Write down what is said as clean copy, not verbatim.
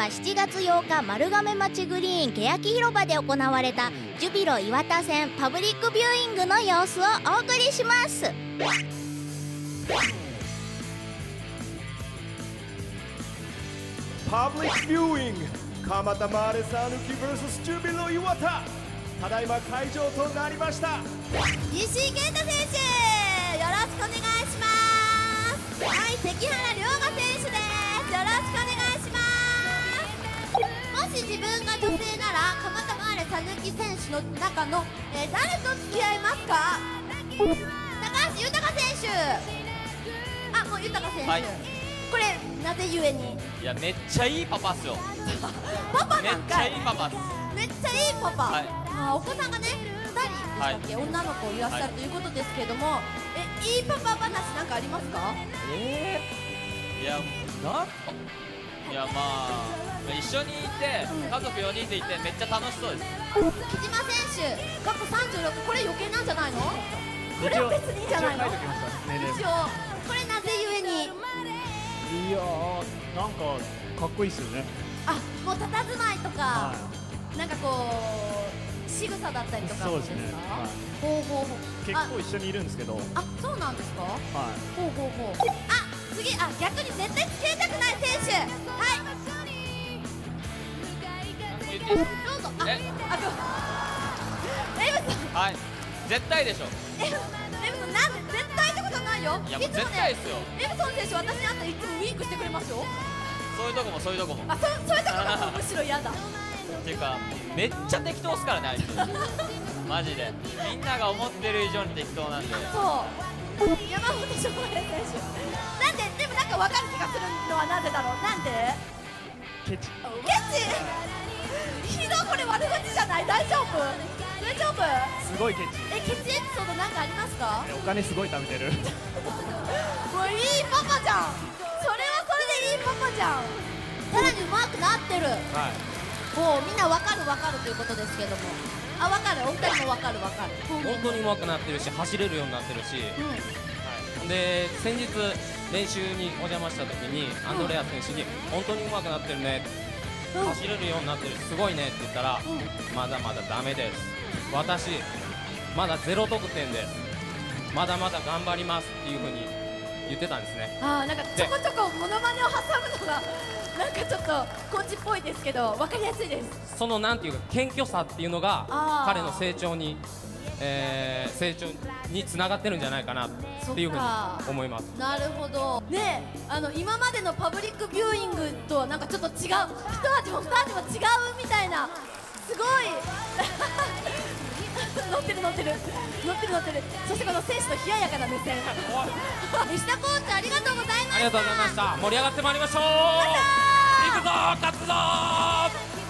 7月8日丸亀町グリーン欅広場で行われたジュビロ磐田戦パブリックビューイングの様子をお送りします。 パブリックビューイング蒲田マーレサヌキ vs ジュビロ磐田、ただいま会場となりました。 石井健太選手、よろしくお願いします。はい、関原遼河選手です。よろしくお願いします。もし自分が女性なら蒲田マーレサヌキ選手の中の、誰と付き合いますか？高橋豊選手。あ、もう豊選手、はい、これなぜゆえに？ いや、めっちゃいいパパっすよ。 パパなんかい。 めっちゃいいパパっす。 めっちゃいいパパ、はい、お子さんがね2人でしたっけ、はい、女の子いらっしゃるということですけれども、いいパパ話なんかありますか？ いや、まあ一緒にいて、家族4人でいてめっちゃ楽しそうです。 木島選手、過去36、これ余計なんじゃないの？これは別にいいんじゃないの？一応これなぜゆえに？ いやー、なんかかっこいいっすよね。 あ、もう佇まいとか、なんかこう仕草だったりとかですか？そうですね。ほうほうほう。 結構一緒にいるんですけど。 あ、そうなんですか？はい。ほうほうほう。あ、次、逆に絶対付き合いたくない選手。はい。どうぞ。エムさん。 はい。絶対でしょ。 エムさん、なんで絶対ってことないよ。 いや、もう絶対ですよ。 エムソン選手、私に会ったらいつもウィンクしてくれますよ。 そういうとこもそういうとこも。 あ、そういうとこもむしろ嫌だ。 っていうか、めっちゃ適当っすからね、あいつ。マジで。みんなが思ってる以上に適当なんで。そう。山本翔平選手。なんで、でもなんか分かる気がするのはなぜだろう。なんで？ ケチ。 ひどい、これ悪口じゃない？大丈夫？大丈夫？ すごいケチ。 ケチエピソードなんかありますか？ お金すごい貯めてる。 もういいパパじゃん。それはそれでいいパパじゃん。さらに上手くなってる。はい。もうみんな分かるということですけども。あ、分かる。お二人も分かる。 本当に上手くなってるし、走れるようになってるし。で、先日練習にお邪魔した時にアンドレア選手に本当に上手くなってるね、走れるようになってる、すごいねって言ったら、まだまだダメです、私まだ0得点です、まだまだ頑張りますっていうふうに言ってたんですね。 なんかちょこちょこモノマネを挟むのがなんかちょっとコーチっぽいですけど、分かりやすいです。 そのなんていうか謙虚さっていうのが彼の成長につながってるんじゃないかなっていうふうに思います。 なるほどね。今までのパブリックビューイングとはなんかちょっと違う、一味も二味も違うみたいな、すごい乗ってる。そしてこの選手の冷ややかな目線。石田コーチ、ありがとうございました。 ありがとうございました。盛り上がってまいりましょう。行くぞ、勝つぞ。